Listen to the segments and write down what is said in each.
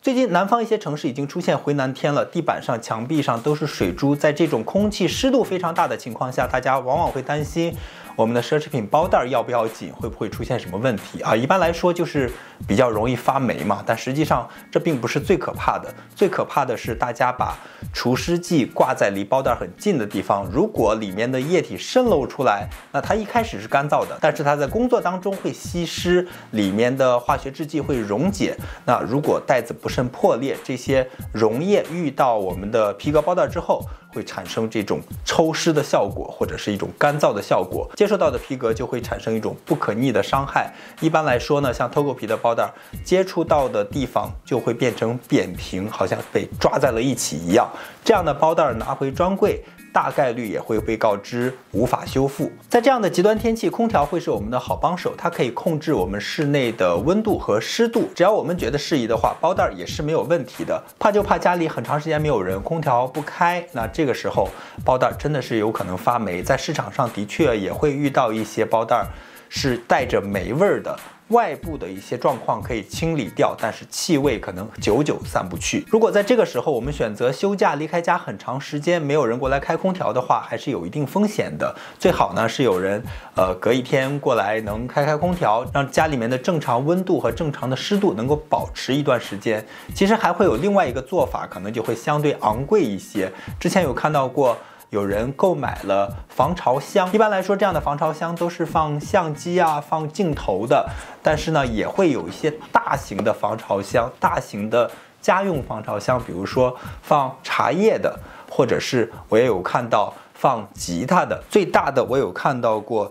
最近南方一些城市已经出现回南天了，地板上、墙壁上都是水珠。在这种空气湿度非常大的情况下，大家往往会担心我们的奢侈品包袋要不要紧，会不会出现什么问题啊？一般来说就是比较容易发霉嘛，但实际上这并不是最可怕的。最可怕的是大家把除湿剂挂在离包袋很近的地方，如果里面的液体渗漏出来，那它一开始是干燥的，但是它在工作当中会吸湿，里面的化学制剂会溶解。那如果袋子不慎破裂，这些溶液遇到我们的皮革包袋之后，会产生这种抽湿的效果，或者是一种干燥的效果，接触到的皮革就会产生一种不可逆的伤害。一般来说呢，像透垢皮的包袋，接触到的地方就会变成扁平，好像被抓在了一起一样。这样的包袋拿回专柜，大概率也会被告知无法修复。在这样的极端天气，空调会是我们的好帮手，它可以控制我们室内的温度和湿度。只要我们觉得适宜的话，包袋也是没有问题的。怕就怕家里很长时间没有人，空调不开，那这个时候包袋真的是有可能发霉。在市场上的确也会遇到一些包袋是带着霉味儿的。外部的一些状况可以清理掉，但是气味可能久久散不去。如果在这个时候我们选择休假离开家很长时间，没有人过来开空调的话，还是有一定风险的。最好呢是有人隔一天过来能开空调，让家里面的正常温度和正常的湿度能够保持一段时间。其实还会有另外一个做法，可能就会相对昂贵一些。之前有看到过有人购买了防潮箱，一般来说这样的防潮箱都是放相机啊、放镜头的，但是呢也会有一些大型的防潮箱、大型的家用防潮箱，比如说放茶叶的，或者是我也有看到放吉他的，最大的我有看到过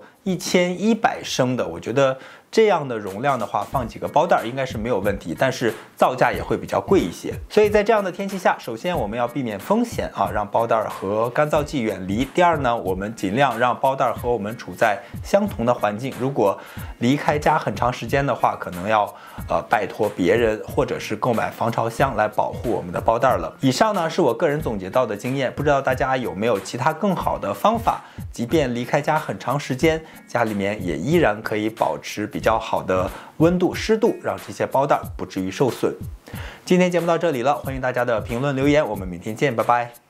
1100升的，我觉得这样的容量的话，放几个包袋应该是没有问题，但是造价也会比较贵一些。所以在这样的天气下，首先我们要避免风险啊，让包袋和干燥剂远离。第二呢，我们尽量让包袋和我们处在相同的环境。如果离开家很长时间的话，可能要拜托别人或者是购买防潮箱来保护我们的包袋了。以上呢是我个人总结到的经验，不知道大家有没有其他更好的方法，即便离开家很长时间，家里面也依然可以保持比较好的温度湿度，让这些包袋不至于受损。今天节目到这里了，欢迎大家的评论留言，我们明天见，拜拜。